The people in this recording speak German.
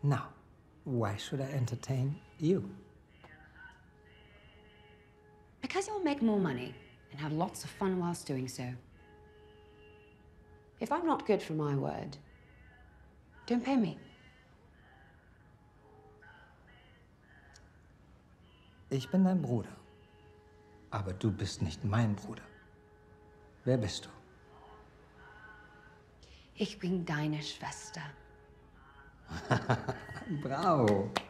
Now, why should I entertain you? Because you'll make more money and have lots of fun whilst doing so. If I'm not good for my word, don't pay me. Ich bin dein Bruder. Aber du bist nicht mein Bruder. Wer bist du? Ich bin deine Schwester. Bravo.